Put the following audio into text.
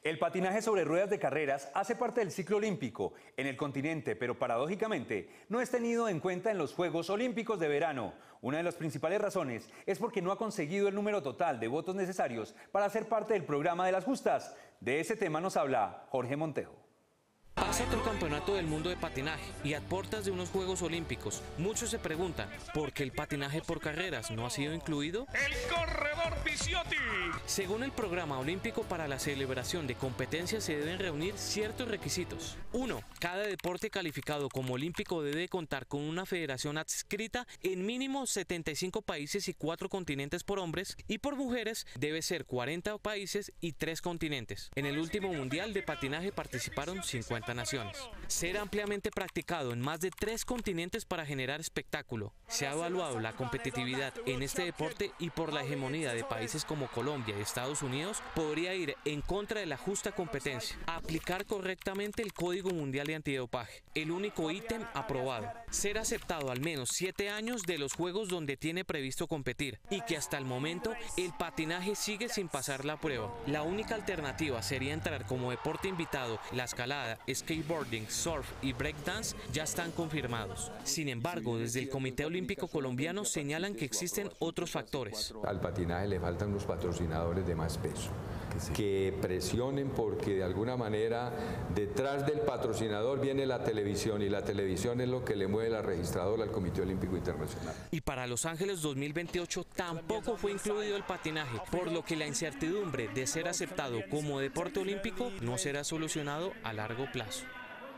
El patinaje sobre ruedas de carreras hace parte del ciclo olímpico en el continente, pero paradójicamente no es tenido en cuenta en los Juegos Olímpicos de verano. Una de las principales razones es porque no ha conseguido el número total de votos necesarios para ser parte del programa de las justas. De ese tema nos habla Jorge Montejo. Pasa otro campeonato del mundo de patinaje y a puertas de unos Juegos Olímpicos, muchos se preguntan ¿por qué el patinaje por carreras no ha sido incluido? ¡El corredor Picciotti! Según el programa olímpico, para la celebración de competencias se deben reunir ciertos requisitos. 1. Cada deporte calificado como olímpico debe contar con una federación adscrita en mínimo 75 países y 4 continentes por hombres, y por mujeres debe ser 40 países y 3 continentes. En el último mundial de patinaje participaron 50 naciones. Ser ampliamente practicado en más de 3 continentes para generar espectáculo. Se ha evaluado la competitividad en este deporte y por la hegemonía de países como Colombia y Estados Unidos podría ir en contra de la justa competencia. Aplicar correctamente el Código Mundial de Antidopaje, el único ítem aprobado. Ser aceptado al menos 7 años de los juegos donde tiene previsto competir y que hasta el momento el patinaje sigue sin pasar la prueba. La única alternativa sería entrar como deporte invitado. La escalada, skateboarding, surf y breakdance ya están confirmados. Sin embargo, desde el Comité Olímpico Colombiano señalan que existen otros factores. Al patinaje le faltan unos patrocinadores de más peso, que presionen, porque de alguna manera detrás del patrocinador viene la televisión, y la televisión es lo que le mueve la registradora al Comité Olímpico Internacional. Y para Los Ángeles 2028 tampoco fue incluido el patinaje, por lo que la incertidumbre de ser aceptado como deporte olímpico no será solucionado a largo plazo.